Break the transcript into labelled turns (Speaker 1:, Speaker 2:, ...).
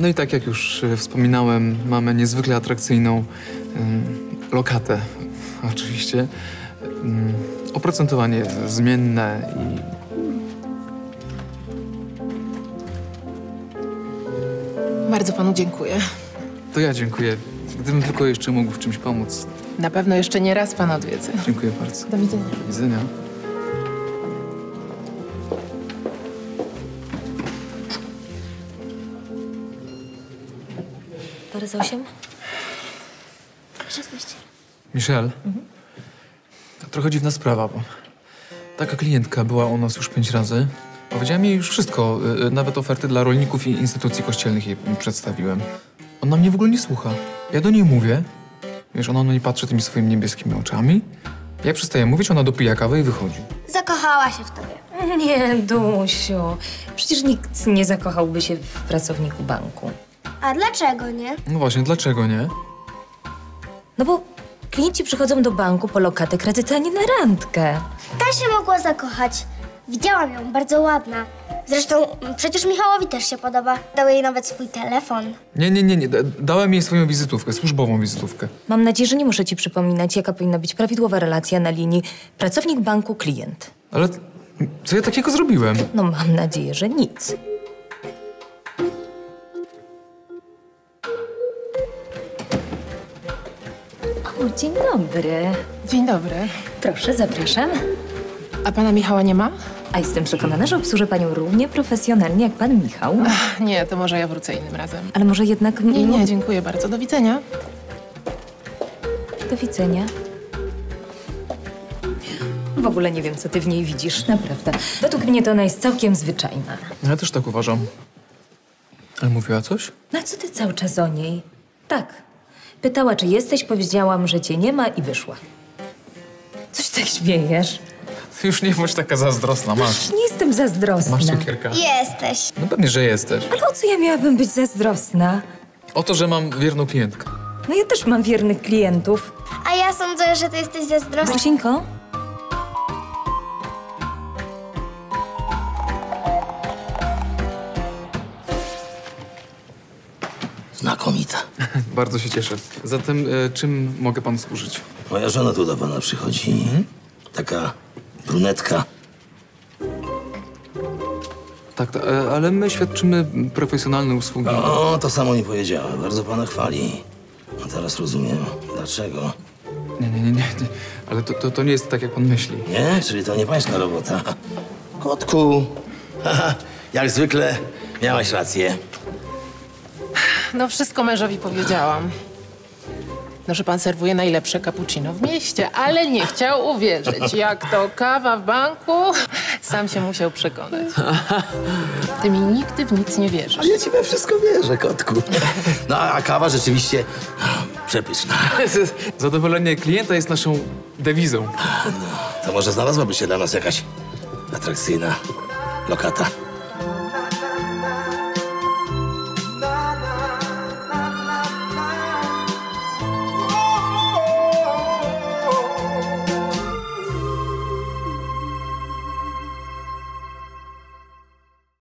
Speaker 1: No i tak jak już wspominałem, mamy niezwykle atrakcyjną lokatę. Oczywiście. Oprocentowanie jest zmienne i...
Speaker 2: Bardzo panu dziękuję.
Speaker 1: To ja dziękuję. Gdybym tylko jeszcze mógł w czymś pomóc.
Speaker 2: Na pewno jeszcze nie raz pana odwiedzę.
Speaker 1: Dziękuję bardzo.
Speaker 2: Do widzenia.
Speaker 1: Do widzenia.
Speaker 3: Parę z 8?
Speaker 4: 16.
Speaker 1: Michelle, to trochę dziwna sprawa, bo taka klientka była u nas już 5 razy. Powiedziałem jej już wszystko, nawet oferty dla rolników i instytucji kościelnych jej przedstawiłem. Ona mnie w ogóle nie słucha. Ja do niej mówię, wiesz, ona na mnie patrzy tymi swoimi niebieskimi oczami. Ja przestaję mówić, ona dopija kawę i wychodzi.
Speaker 4: Zakochała się w tobie.
Speaker 3: Nie, Dusiu. Przecież nikt nie zakochałby się w pracowniku banku.
Speaker 4: A dlaczego nie?
Speaker 1: No właśnie, dlaczego nie?
Speaker 3: No bo klienci przychodzą do banku po lokatę kredytu, a nie na randkę.
Speaker 4: Ta się mogła zakochać. Widziałam ją, bardzo ładna. Zresztą przecież Michałowi też się podoba. Dał jej nawet swój telefon.
Speaker 1: Nie. Dałem jej swoją wizytówkę, służbową wizytówkę.
Speaker 3: Mam nadzieję, że nie muszę ci przypominać, jaka powinna być prawidłowa relacja na linii pracownik banku, klient.
Speaker 1: Ale co ja takiego zrobiłem?
Speaker 3: No mam nadzieję, że nic. O, dzień dobry.
Speaker 2: Dzień dobry.
Speaker 3: Proszę, zapraszam.
Speaker 2: A pana Michała nie ma?
Speaker 3: A jestem przekonana, że obsłużę panią równie profesjonalnie jak pan Michał.
Speaker 2: Nie, to może ja wrócę innym razem.
Speaker 3: Ale może jednak...
Speaker 2: Nie, dziękuję bardzo. Do widzenia.
Speaker 3: Do widzenia. W ogóle nie wiem, co ty w niej widzisz, naprawdę. Według mnie to ona jest całkiem zwyczajna.
Speaker 1: Ja też tak uważam. Ale mówiła coś?
Speaker 3: No a co ty cały czas o niej? Tak. Pytała, czy jesteś, powiedziałam, że cię nie ma i wyszła. Coś tak śmiejesz?
Speaker 1: Ty już nie bądź taka zazdrosna, masz.
Speaker 3: Nie jestem zazdrosna.
Speaker 1: Masz cukierka.
Speaker 4: Jesteś.
Speaker 1: No pewnie, że jesteś.
Speaker 3: Ale o co ja miałabym być zazdrosna?
Speaker 1: O to, że mam wierną klientkę.
Speaker 3: No ja też mam wiernych klientów.
Speaker 4: A ja sądzę, że ty jesteś zazdrosna.
Speaker 3: Zosieńko?
Speaker 5: Znakomita.
Speaker 1: Bardzo się cieszę. Zatem czym mogę panu służyć?
Speaker 5: Moja żona tu do pana przychodzi. Taka brunetka.
Speaker 1: Tak, ale my świadczymy profesjonalne usługi.
Speaker 5: O, to samo mi powiedziała. Bardzo pana chwali. A teraz rozumiem, dlaczego.
Speaker 1: Nie. Ale to nie jest tak, jak pan myśli.
Speaker 5: Nie? Czyli to nie pańska robota. Kotku, haha, jak zwykle miałaś rację.
Speaker 2: No wszystko mężowi powiedziałam. No, że pan serwuje najlepsze cappuccino w mieście, ale nie chciał uwierzyć. Jak to kawa w banku, sam się musiał przekonać. Ty mi nigdy w nic nie wierzysz.
Speaker 5: Ale ja ci we wszystko wierzę, kotku. No, a kawa rzeczywiście przepyszna.
Speaker 1: Zadowolenie klienta jest naszą dewizą.
Speaker 5: To może znalazłaby się dla nas jakaś atrakcyjna lokata.